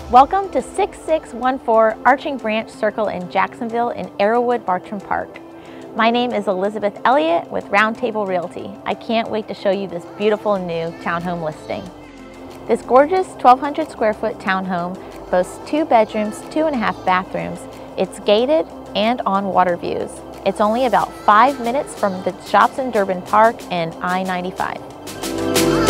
Welcome to 6614 Arching Branch Circle in Jacksonville in Arrowood Bartram Park. My name is Elizabeth Elliott with Roundtable Realty. I can't wait to show you this beautiful new townhome listing. This gorgeous 1,200 square foot townhome boasts 2 bedrooms, 2.5 bathrooms. It's gated and on water views. It's only about 5 minutes from the shops in Durbin Park and I-95.